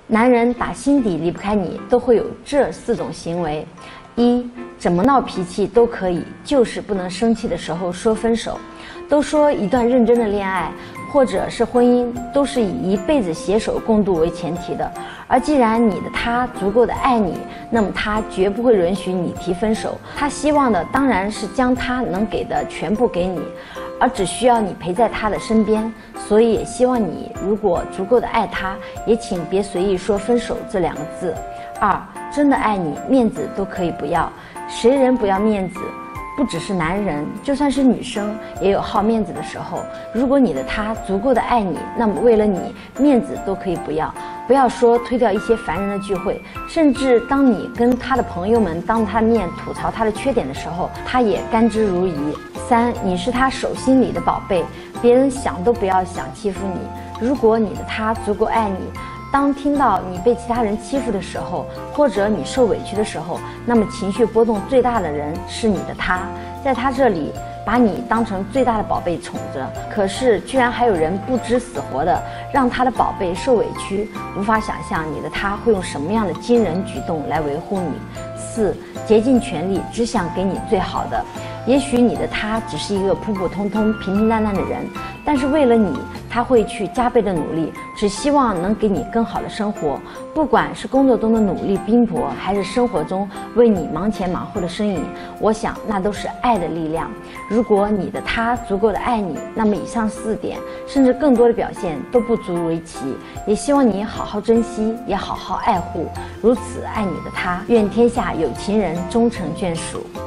男人打心底离不开你，都会有这4种行为：一，怎么闹脾气都可以，就是不能生气的时候说分手。都说一段认真的恋爱或者是婚姻都是以一辈子携手共度为前提的，而既然你的他足够的爱你，那么他绝不会允许你提分手。他希望的当然是将他能给的全部给你，而只需要你陪在他的身边。所以也希望你如果足够的爱他，也请别随意说分手这2个字。2，真的爱你，面子都可以不要。谁人不要面子？不只是男人，就算是女生也有好面子的时候。如果你的他足够的爱你，那么为了你，面子都可以不要。不要说推掉一些烦人的聚会，甚至当你跟他的朋友们当着他的面吐槽他的缺点的时候，他也甘之如饴。3，你是他手心里的宝贝，别人想都不要想欺负你。如果你的他足够爱你，当听到你被其他人欺负的时候，或者你受委屈的时候，那么情绪波动最大的人是你的他，在他这里把你当成最大的宝贝宠着。可是居然还有人不知死活的让他的宝贝受委屈，无法想象你的他会用什么样的惊人举动来维护你。4，竭尽全力只想给你最好的。也许你的他只是一个普普通通平平淡淡的人，但是为了你，他会去加倍的努力，只希望能给你更好的生活。不管是工作中的努力拼搏，还是生活中为你忙前忙后的身影，我想那都是爱的力量。如果你的他足够的爱你，那么以上4点甚至更多的表现都不足为奇。也希望你好好珍惜，也好好爱护如此爱你的他。愿天下有情人终成眷属。